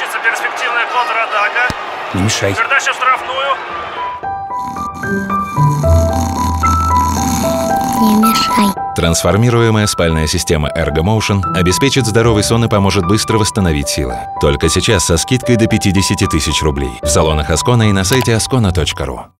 случится перспективная контратака. Не мешай. Передача в штрафную. Не мешай. Трансформируемая спальная система Ergomotion обеспечит здоровый сон и поможет быстро восстановить силы. Только сейчас со скидкой до 50 000 рублей. В салонах Аскона и на сайте ascona.ru.